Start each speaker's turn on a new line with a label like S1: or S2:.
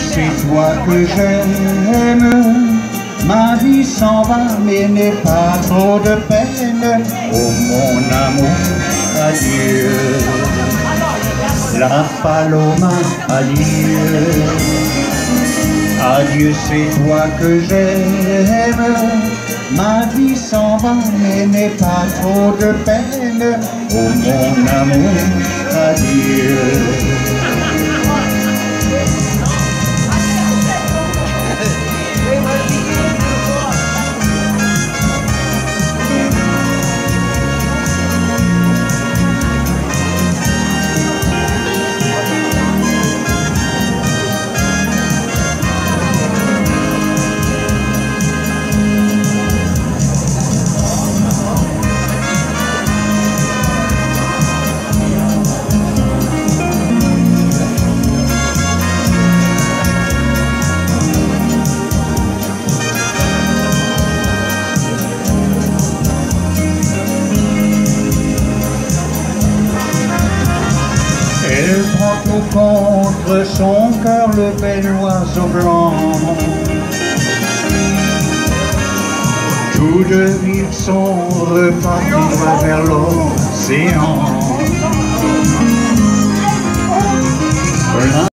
S1: c'est toi que j'aime. Ma vie s'en va, mais n'est pas trop de peine. Oh mon amour, adieu. La Paloma, adieu. Adieu, c'est toi que j'aime. Ma vie s'en va, mais n'est pas trop de peine. Oh mon amour, adieu. Elle prend tout contre son cœur, le bel oiseau blanc. Tous deux ils sont repartis vers l'océan.